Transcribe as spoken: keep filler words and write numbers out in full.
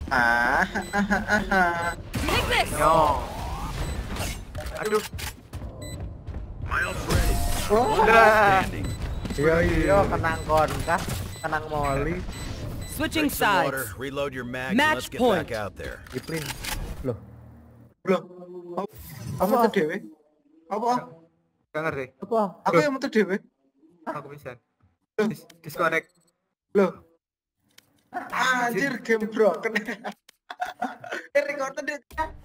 Ah, Take this. Yo. Aduh. oh, Udah. Yo yo kenang konkah, kenang moli. Switching Drink some water, sides. reload your mags, and Match let's get point. back out there. Diplin. Loh, loh, apa Apa? tuh dewe? Apa? Gak ngerti. apa? Aku yang metu dewe. Aku bisa. Dis disconnect. Loh, anjir game broken. Eh, recorder deh.